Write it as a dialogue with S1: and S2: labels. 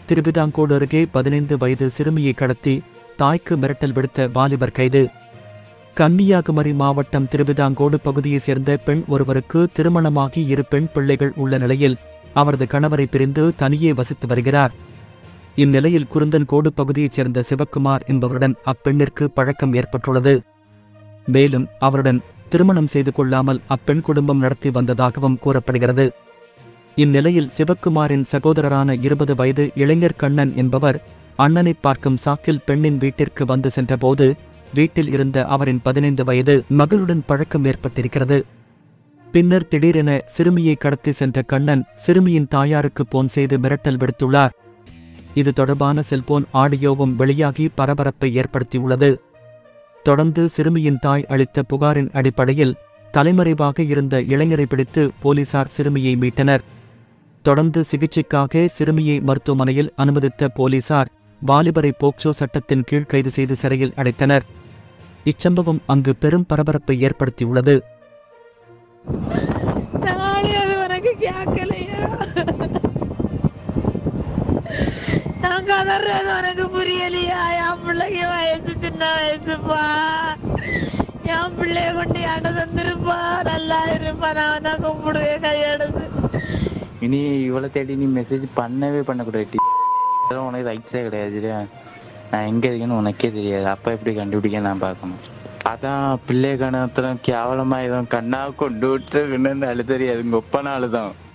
S1: திருவிதாங்கோடு அருகே 15 வயது சிறுமியை கடத்தி தாய்க்கு மிரட்டல் விடுத்த வாலிபர் கைது. கன்னியாகுமரி மாவட்டம் திருவிதாங்கோடு பகுதியைச் சேர்ந்த பெண் ஒருவருக்கு திருமணமாகி 2 பெண் பிள்ளைகள் உள்ள நிலையில் அவரது கணவரை பிரிந்து தனியே வசித்து வருகிறார். இந்நிலையில் குருந்தன்கோடு பகுதியைச் சேர்ந்த சிவக்குமார் என்பவருடன் அப்பெண்ணிற்கு பழக்கம் ஏற்பட்டுள்ளது. மேலும் அவருடன் திருமணம் செய்து கொள்ளாமல் அப்பெண் குடும்பம் நடத்தி வந்ததாகவும் கூறப்படுகிறது. இந்நிலையில் சிவக்குமாரின் சகோதரரான 20 வயது இளைஞர் கண்ணன் என்பவர் அண்ணனை பார்க்கும் சாக்கில் பெண்ணின் வீட்டிற்கு வந்து சென்றபோது வீட்டில் இருந்த அவரின் 15 வயது மகளுடன் பழக்கம் ஏற்பட்டிருக்கிறது. பின்னர் திடீரென சிறுமியை கடத்தி சென்ற கண்ணன் சிறுமியின் தாயாருக்கு போன் செய்து மிரட்டல் விடுத்துள்ளார். இது தொடர்பான செல்போன் ஆடியோவும் வெளியாகி பரபரப்பை ஏற்படுத்தியுள்ளது. தொடர்ந்து சிறுமியின் தாய் அளித்த புகாரின் அடிப்படையில் தலைமறைவாக இருந்த இளைஞரை பிடித்து போலீசார் சிறுமியை மீட்டனர். தொடர்ந்து சிகிச்சைக்காக சிறுமியை மருத்துவமனையில் அனுமதித்த போலீசார் வாலிபரை போக்சோ சட்டத்தின் கீழ் கைது செய்து சிறையில் அடைத்தனர். இச்சம்பவம் அங்கு பெரும் பரபரப்பை ஏற்படுத்தியுள்ளது.
S2: எனக்கு புரியலையா? என் பிள்ளைக்கு வயசு சின்ன வயசுப்பா. என் பிள்ளைய கொண்டு அட தந்துருப்பா. நல்லா இருப்பா. நான் கும்பிடுவேன் கையெடுத்து.
S3: இனி இவ்வளவு தேடி நீ மெசேஜ் பண்ணவே பண்ணக்கூடாது. உனக்கு ரைட்ஸே கிடையாது. நான் எங்க இருக்கேன்னு உனக்கே தெரியாது. அப்ப எப்படி கண்டுபிடிக்க நான் பார்க்கணும். அதான் பிள்ளை கணத்துல கேவலமா எதுவும் கண்ணா கொண்டு விட்டு அழுத்தறியாது. உங்க ஒப்பனாலுதான்